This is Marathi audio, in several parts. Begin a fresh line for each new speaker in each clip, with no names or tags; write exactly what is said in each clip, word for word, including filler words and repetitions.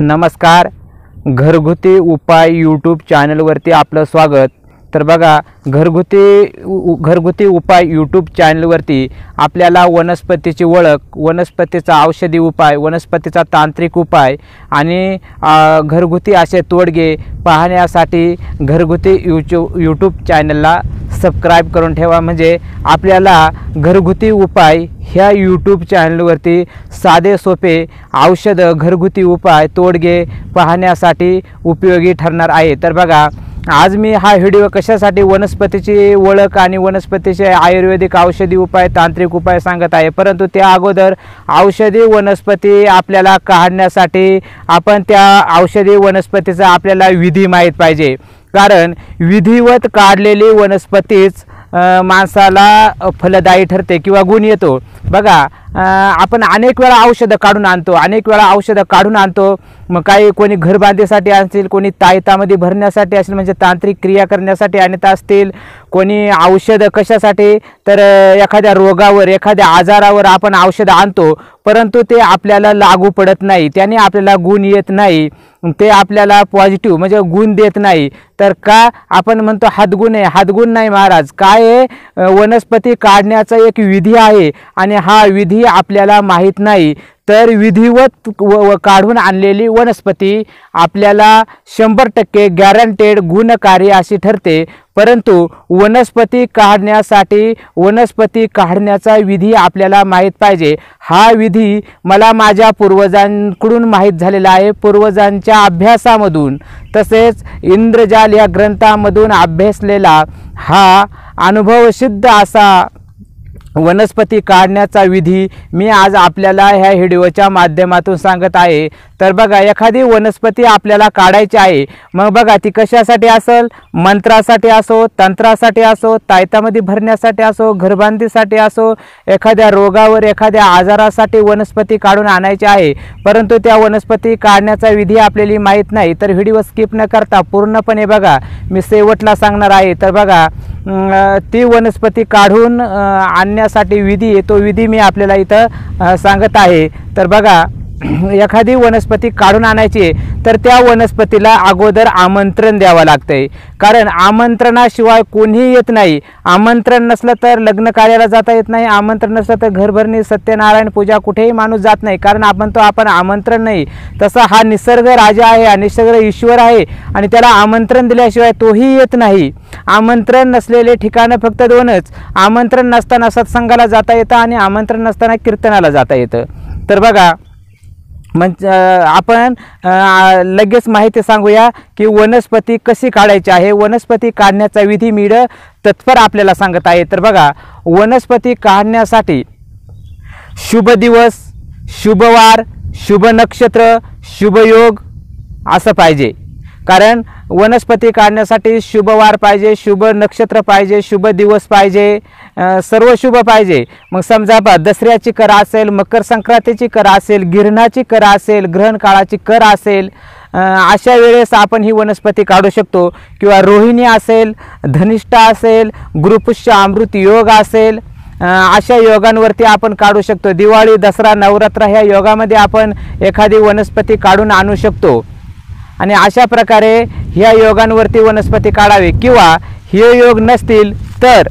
नमस्कार, घरगुती उपाय यूट्यूब चॅनलवरती आपलं स्वागत। तर बघा, घरगुती घरगुती उपाय यूट्यूब चॅनलवरती आपल्याला वनस्पतीची ओळख, वनस्पतीचा औषधी उपाय, वनस्पतीचा तांत्रिक उपाय आणि घरगुती असे तोडगे पाहण्यासाठी घरगुती यूट्यूब यूट्यूब चॅनलला सबस्क्राईब करून ठेवा। म्हणजे आपल्याला घरगुती उपाय ह्या यूट्यूब चॅनलवरती साधे सोपे औषध, घरगुती उपाय, तोडगे पाहण्यासाठी उपयोगी ठरणार आहे। तर बघा, आज मी हा व्हिडिओ कशासाठी वनस्पतीची ओळख आणि वनस्पतीचे आयुर्वेदिक औषधी उपाय, तांत्रिक उपाय सांगत आहे, परंतु त्या अगोदर औषधी वनस्पती आपल्याला काढण्यासाठी आपण त्या औषधी वनस्पतीचा आपल्याला विधी माहीत पाहिजे। कारण विधिवत काढलेली वनस्पतीच माणसाला फलदायी ठरते किंवा गुण येतो। बघा, आपण अनेक वेळा औषधं काढून आणतो अनेक वेळा औषधं काढून आणतो मग काही कोणी घरबांधीसाठी असतील, कोणी तायतामध्ये भरण्यासाठी असेल, म्हणजे तांत्रिक क्रिया करण्यासाठी आणत असतील, कोणी औषधं कशासाठी, तर एखाद्या रोगावर, एखाद्या आजारावर आपण औषधं आणतो, परंतु ते आपल्याला लागू पडत नाही, त्याने आपल्याला गुण येत नाही, ते आपल्याला पॉझिटिव्ह म्हणजे गुण देत नाही। तर का आपण म्हणतो हातगुण आहे? हातगुण नाही महाराज, काय आहे, वनस्पती काढण्याचा एक विधी आहे आणि हा विधी आपल्याला माहीत नाही। तर विधिवत काढून आणलेली वनस्पती आपल्याला शंभर टक्के गॅरंटेड गुणकारी अशी ठरते। परंतु वनस्पती काढण्यासाठी वनस्पती काढण्याचा विधी आपल्याला माहीत पाहिजे। हा विधी मला माझ्या पूर्वजांकडून माहीत झालेला आहे, पूर्वजांच्या अभ्यासामधून, तसेच इंद्रजाल या ग्रंथामधून अभ्यासलेला हा अनुभवसिद्ध असा वनस्पती काढण्याचा विधी मी आज आपल्याला ह्या व्हिडिओच्या माध्यमातून सांगत आहे। तर बघा, एखादी वनस्पती आपल्याला काढायची आहे, मग बघा ती कशासाठी असेल, मंत्रासाठी असो, तंत्रासाठी असो, तायतामध्ये भरण्यासाठी असो, घरबांधीसाठी असो, एखाद्या रोगावर, एखाद्या आजारासाठी वनस्पती काढून आणायची आहे, परंतु त्या वनस्पती काढण्याचा विधी आपल्याला माहीत नाही। तर व्हिडिओ स्किप न करता पूर्णपणे बघा, मी शेवटला सांगणार आहे। तर बघा, ती वनस्पती काढून आणण्यासाठी विधी, तो विधी मी आपल्याला इथं सांगत आहे। तर बघा, एखादी वनस्पती काढून आणायची तर त्या वनस्पतीला अगोदर आमंत्रण द्यावं लागतंय, कारण आमंत्रणाशिवाय कोणीही येत नाही। आमंत्रण नसलं तर लग्न कार्याला जाता येत नाही, आमंत्रण नसलं तर घरभरणी, सत्यनारायण पूजा कुठेही माणूस जात नाही, कारण आपण तो आपण आमंत्रण नाही। तसा हा निसर्ग राजा आहे, हा निसर्ग ईश्वर आहे आणि त्याला आमंत्रण दिल्याशिवाय तोही येत नाही। आमंत्रण नसलेले ठिकाणं फक्त दोनच, आमंत्रण नसताना सत्संगाला जाता येतं आणि आमंत्रण नसताना कीर्तनाला जाता येतं। तर बघा, म्हणजे आपण लगेच माहिती सांगूया की वनस्पती कशी काढायची आहे, वनस्पती काढण्याचा विधी मी तत्पर आपल्याला सांगत आहे। तर बघा, वनस्पती काढण्यासाठी शुभ दिवस, शुभवार, शुभ नक्षत्र, शुभ योग असं पाहिजे। कारण वनस्पती काढण्यासाठी शुभवार पाहिजे, शुभ नक्षत्र पाहिजे, शुभ दिवस पाहिजे, सर्व शुभ पाहिजे। मग समजा बा दसऱ्याची कर असेल, मकर संक्रांतीची कर असेल, गिरणाची कर असेल, ग्रहण काळाची कर असेल, अशा वेळेस आपण ही वनस्पती काढू शकतो। किंवा रोहिणी असेल, धनिष्ठा असेल, गुरुपुष्य अमृत योग असेल, अशा योगांवरती आपण काढू शकतो। दिवाळी, दसरा, नवरात्र ह्या योगामध्ये आपण एखादी वनस्पती काढून आणू शकतो आणि अशा प्रकारे ह्या योगांवरती वनस्पती काढावी। किंवा हे योग नसतील तर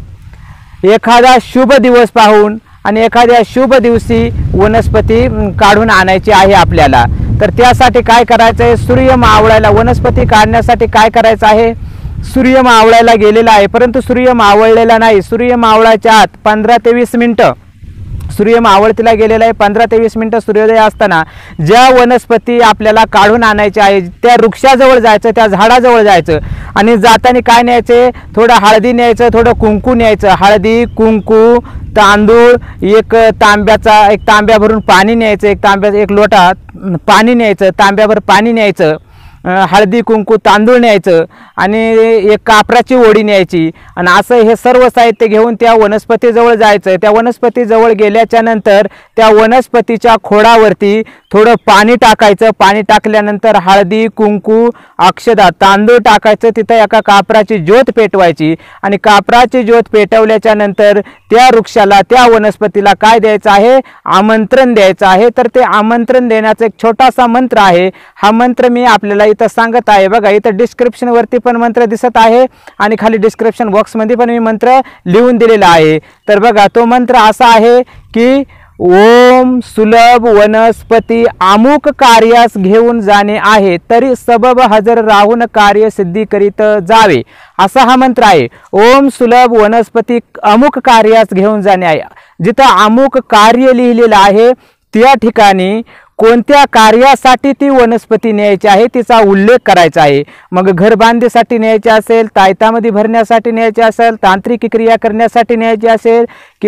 एखादा शुभ दिवस पाहून आणि एखाद्या शुभ दिवशी वनस्पती काढून आणायची आहे आपल्याला। तर त्यासाठी काय करायचं आहे, सूर्य मावळायला, वनस्पती काढण्यासाठी काय करायचं आहे, सूर्य मावळायला गेलेला आहे, परंतु सूर्य मावळलेला नाही। सूर्य मावळाच्या आत पंधरा ते वीस मिनिटं सूर्य मावळतीला गेलेला आहे, पंधरा ते वीस मिनिटं सूर्योदय असताना ज्या वनस्पती आपल्याला काढून आणायची आहे त्या वृक्षाजवळ जायचं, त्या झाडाजवळ जायचं आणि जाताना काय न्यायचे, थोडं हळदी न्यायचं, थोडं कुंकू न्यायचं। हळदी, कुंकू, तांदूळ, एक तांब्याचा एक तांब्या भरून पाणी न्यायचं, एक तांब्या एक लोटा पाणी न्यायचं, तांब्याभर पाणी न्यायचं। अं, हळदी कुंकू तांदूळ न्यायचं आणि एक कापराची ओढी न्यायची आणि असं हे सर्व साहित्य घेऊन त्या वनस्पतीजवळ जायचं. त्या वनस्पतीजवळ गेल्याच्या नंतर त्या वनस्पतीच्या खोडावरती थोडं पाणी टाकायचं. पाणी टाकल्यानंतर हळदी कुंकू अक्षदा तांदूळ टाकायचं. तिथं एका कापराची ज्योत पेटवायची आणि कापराची ज्योत पेटवल्याच्या नंतर त्या वृक्षाला त्या वनस्पतीला काय द्यायचं आहे, आमंत्रण द्यायचं आहे. तर ते आमंत्रण देण्याचा एक छोटासा मंत्र आहे. हा मंत्र मी आपल्याला इथं सांगत आहे. बघा इथं डिस्क्रिप्शन वरती पण मंत्र दिसत आहे आणि खाली डिस्क्रिप्शन बॉक्स मध्ये पण मी मंत्र लिहून दिलेला आहे. तर बघा तो मंत्र असा आहे की ओम सुलभ वनस्पती अमुक कार्यास घेऊन जाणे आहे, तरी सबब हजर राहून कार्य सिद्धी करीत जावे, असा हा मंत्र आहे. ओम सुलभ वनस्पती अमुक कार्यास घेऊन जाणे आहे. जिथं अमुक कार्य लिहिलेलं आहे त्या ठिकाणी कोणत्या कार्यासाठी ती वनस्पती न्यायची आहे तिचा उल्लेख करायचा आहे. मग घर बांधीसाठी न्यायची असेल, तायतामध्ये भरण्यासाठी न्यायची असेल, तांत्रिक क्रिया करण्यासाठी न्यायची असेल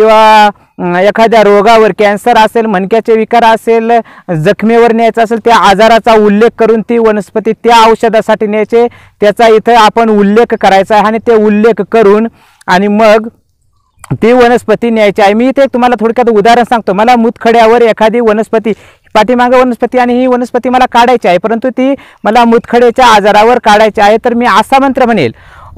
किंवा एखाद्या रोगावर कॅन्सर असेल, मणक्याचे विकार असेल, जखमेवर न्यायचं असेल, त्या आजाराचा उल्लेख करून ती वनस्पती त्या औषधासाठी न्यायचे, त्याचा इथं आपण उल्लेख करायचा आहे आणि ते उल्लेख करून आणि मग ती वनस्पती न्यायची आहे. मी इथे तुम्हाला थोडक्यात उदाहरण सांगतो. मला मुतखड्यावर एखादी वनस्पती पाठीमागे वनस्पती आणि ही वनस्पती मला काढायची आहे, परंतु ती मला मुतखड्याच्या आजारावर काढायची आहे. तर मी असा मंत्र म्हणेल,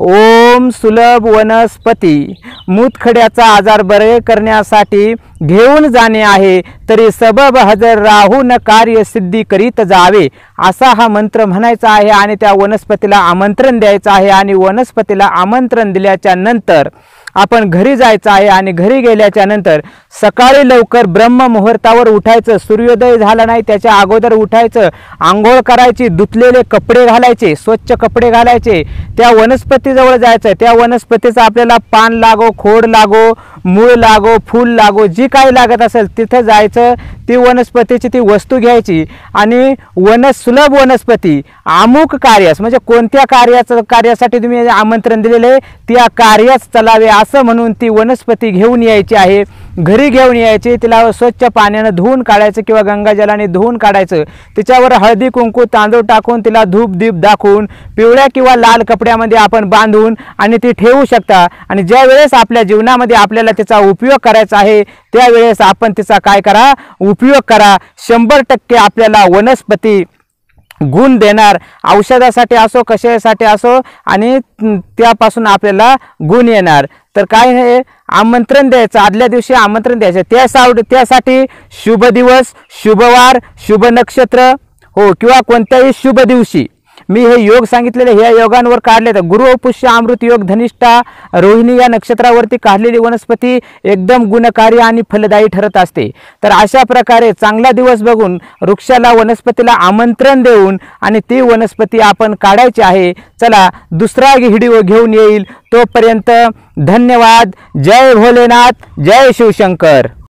ओम सुलभ वनस्पती मुतखड्याचा आजार बरे करण्यासाठी घेऊन जाणे आहे, तरी सबब हजर राहून कार्य सिद्धी करीत जावे, असा हा मंत्र म्हणायचा आहे आणि त्या वनस्पतीला आमंत्रण द्यायचं आहे. आणि वनस्पतीला आमंत्रण दिल्याच्या नंतर आपण घरी जायचं आहे आणि घरी गेल्याच्या नंतर सकाळी लवकर ब्रह्म मुहूर्तावर उठायचं. सूर्योदय झाला नाही त्याच्या अगोदर उठायचं, आंघोळ करायची, धुतलेले कपडे घालायचे, स्वच्छ कपडे घालायचे, त्या वनस्पतीजवळ जायचं. त्या वनस्पतीचं आपल्याला पान लागो, खोड लागो, मूळ लागो, फूल लागो, जी काही लागत असेल तिथं जायचं. ती वनस्पतीची ती वस्तू घ्यायची आणि वनसुलभ वनस्पती अमुक कार्यास, म्हणजे कोणत्या कार्याचं कार्यासाठी तुम्ही आमंत्रण दिलेले त्या कार्यास चलावे असं म्हणून ती वनस्पती घेऊन यायची आहे. घरी घेऊन यायची, तिला स्वच्छ पाण्यानं धुवून काढायचं किंवा गंगाजलाने धुवून काढायचं. तिच्यावर हळदी कुंकू तांदूळ टाकून तिला धूप दीप दाखवून पिवळ्या किंवा लाल कपड्यामध्ये आपण बांधून आणि ती ठेवू शकता. आणि ज्या वेळेस आपल्या जीवनामध्ये आपल्याला तिचा उपयोग करायचा आहे त्यावेळेस आपण तिचा काय करा, उपयोग करा. शंभर टक्के आपल्याला वनस्पती गुण देणार, औषधासाठी असो कशासाठी असो, आणि त्यापासून आपल्याला गुण येणार. तर काय हे आमंत्रण द्यायचं, आदल्या दिवशी आमंत्रण द्यायचं. त्या त्यासाठी शुभ दिवस, शुभवार, शुभ नक्षत्र हो किंवा कोणत्याही शुभ दिवशी मी हे योग सांगितलेले ह्या योगांवर काढले. तर गुरु पुष्य अमृत योग धनिष्ठा रोहिणी या नक्षत्रावरती काढलेली वनस्पती एकदम गुणकारी आणि फलदायी ठरत असते. तर अशा प्रकारे चांगला दिवस बघून वृक्षाला वनस्पतीला आमंत्रण देऊन आणि ती वनस्पती आपण काढायची आहे. चला दुसरा व्हिडिओ घेऊन येईल, तोपर्यंत धन्यवाद. जय भोलेनाथ, जय शिवशंकर.